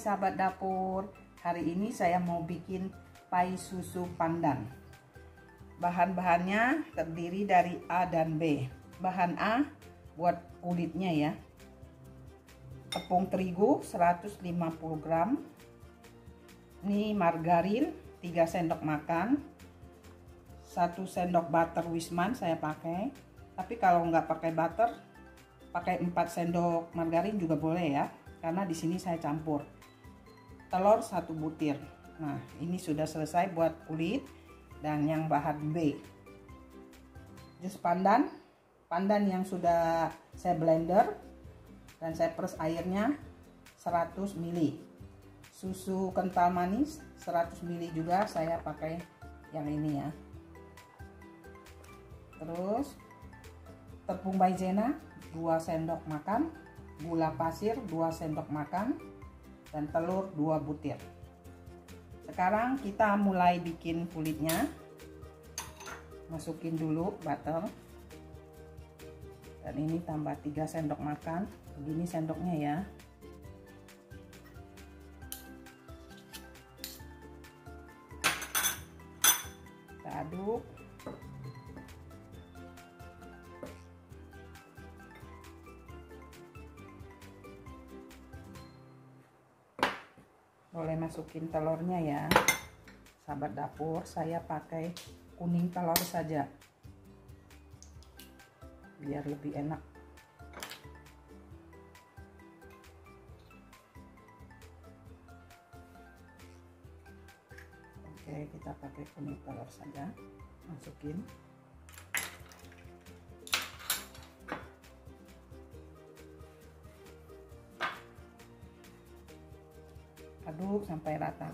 sahabat dapur, hari ini saya mau bikin pai susu pandan. Bahan-bahannya terdiri dari A dan B. Bahan A buat kulitnya ya. Tepung terigu 150 gram. Ini margarin 3 sendok makan. 1 sendok butter Wisman saya pakai. Tapi kalau nggak pakai butter, pakai 4 sendok margarin juga boleh ya. Karena di sini saya campur. Telur 1 butir. Nah, ini sudah selesai buat kulit. Dan yang bahan B, jus pandan yang sudah saya blender dan saya peres airnya 100 ml. Susu kental manis 100 ml juga saya pakai yang ini ya. Terus tepung maizena 2 sendok makan, gula pasir 2 sendok makan, dan telur 2 butir. Sekarang kita mulai bikin kulitnya. Masukin dulu butter. Dan ini tambah 3 sendok makan. Begini sendoknya ya. Kita aduk. Boleh masukin telurnya ya, sahabat dapur. Saya pakai kuning telur saja biar lebih enak. Oke, kita pakai kuning telur saja. Masukin. Aduk sampai rata.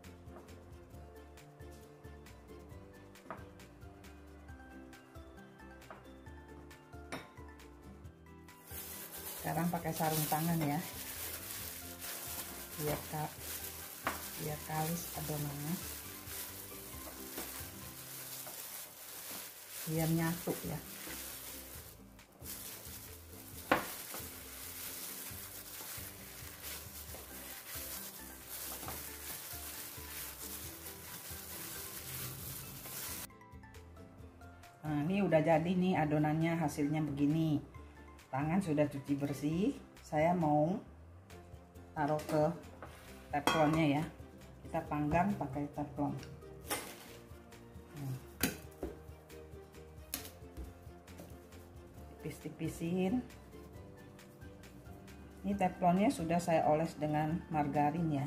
Sekarang pakai sarung tangan ya, biar kalis adonannya, biar nyatu ya. Nah, ini udah jadi nih adonannya, hasilnya begini. Tangan sudah cuci bersih. Saya mau taruh ke teflonnya ya. Kita panggang pakai teflon. Tipis-tipisin. Ini teflonnya sudah saya oles dengan margarin ya.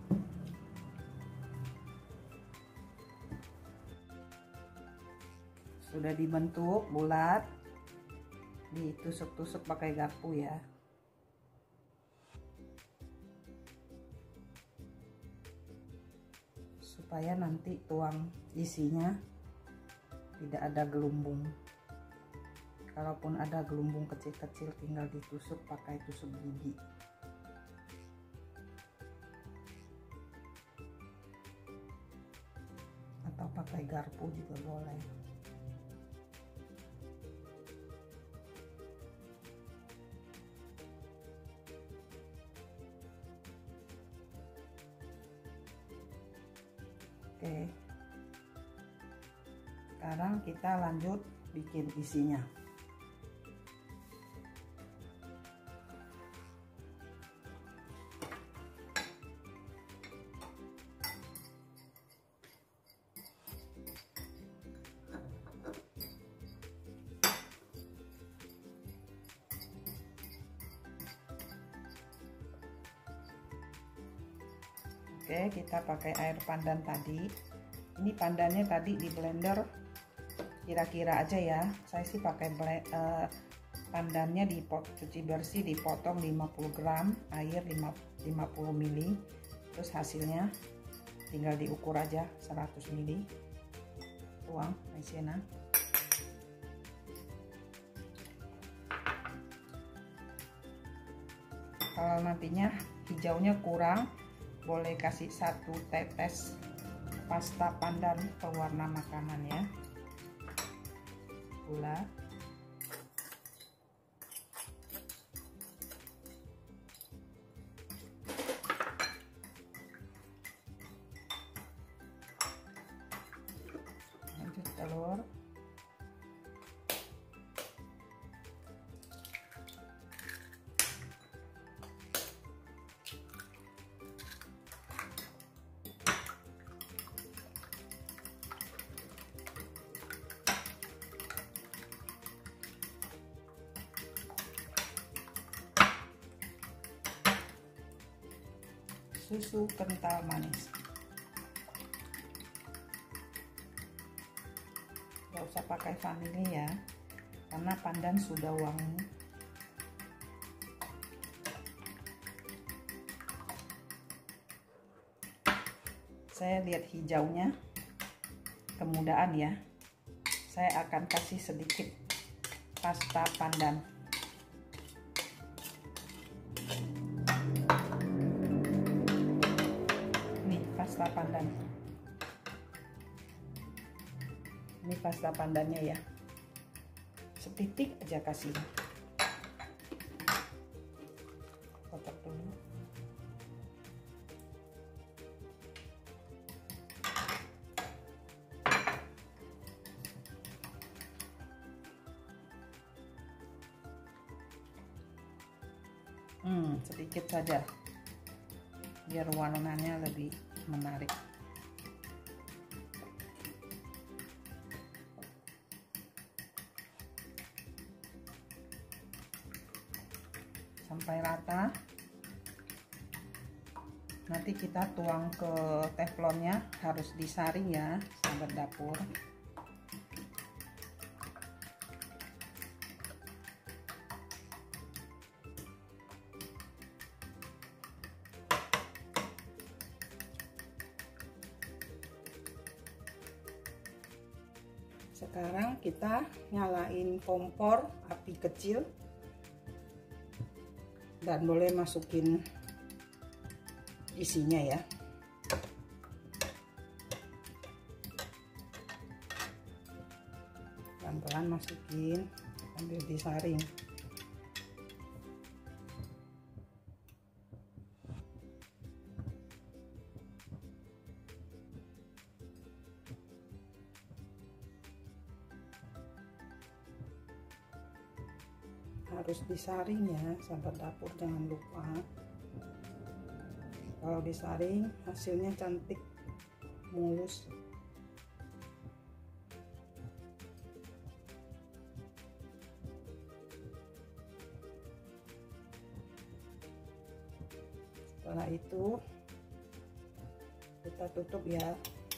Sudah dibentuk bulat, ditusuk-tusuk pakai garpu ya. Supaya nanti tuang isinya tidak ada gelumbung. Kalaupun ada gelumbung kecil-kecil tinggal ditusuk pakai tusuk gigi. Atau pakai garpu juga boleh. Oke, sekarang kita lanjut bikin isinya. Oke, kita pakai air pandan tadi. Ini pandannya tadi di blender kira-kira aja ya. Saya sih pakai pandannya cuci bersih, dipotong 50 gram, air 50 ml. Terus hasilnya tinggal diukur aja 100 ml. Tuang maizena. Kalau nantinya hijaunya kurang, boleh kasih 1 tetes pasta pandan pewarna makanan ya. Gula, telur. Susu kental manis. Gak usah pakai vanili ya, karena pandan sudah wangi. Saya lihat hijaunya kemudahan ya. Saya akan kasih sedikit pasta pandan. Pasta pandan. Ini pasta pandannya ya. Setitik aja kasih. Kotak dulu. Sedikit saja. Biar warnanya lebih menarik. Sampai rata. Nanti kita tuang ke teflonnya, harus disaring ya, sahabat dapur. Sekarang kita nyalain kompor api kecil dan boleh masukin isinya ya. Pelan-pelan masukin sambil disaring. Harus disaring ya, sahabat dapur, jangan lupa. Kalau disaring hasilnya cantik, mulus. Setelah itu kita tutup ya.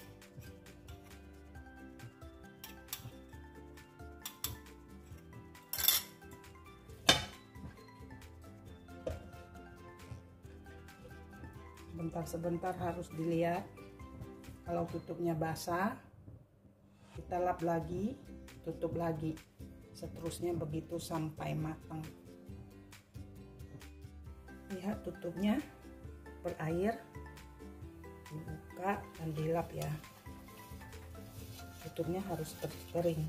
Sebentar harus dilihat. Kalau tutupnya basah, kita lap lagi, tutup lagi, seterusnya begitu sampai matang. Lihat tutupnya berair, dibuka dan dilap ya. Tutupnya harus kering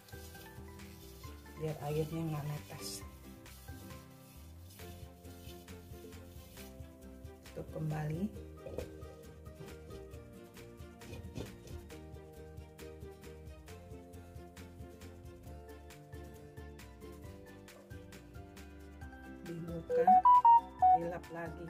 biar airnya nggak netes. Tutup kembali. Dibuka, dilap lagi.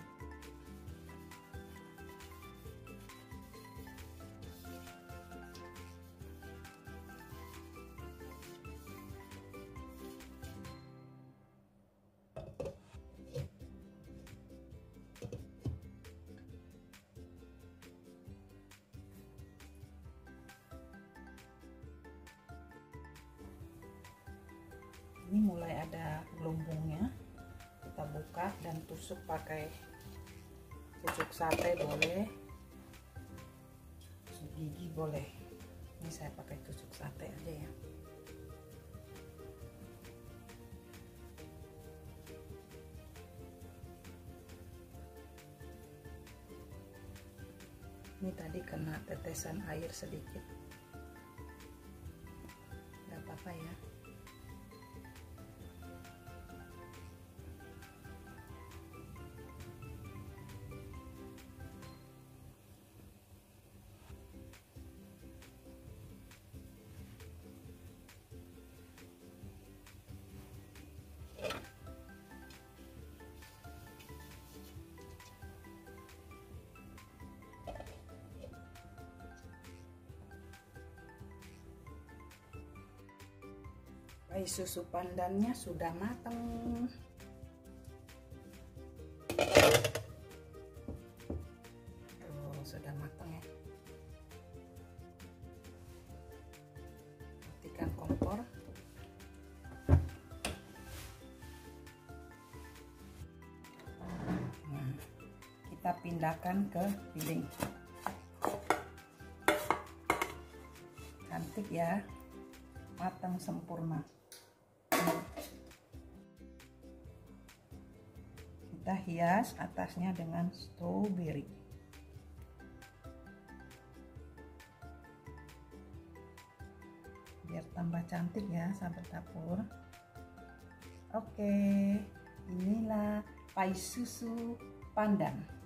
Ini mulai ada gelombongnya, kita buka dan tusuk pakai tusuk sate boleh, tusuk gigi boleh. Ini saya pakai tusuk sate aja ya. Ini tadi kena tetesan air sedikit, nggak apa-apa ya. Pai susu pandannya sudah matang. Tuh, sudah matang ya. Matikan kompor. Nah, kita pindahkan ke piring. Cantik ya, matang sempurna. Kita hias atasnya dengan strawberry. Biar tambah cantik ya sahabat dapur. Oke, inilah pai susu pandan.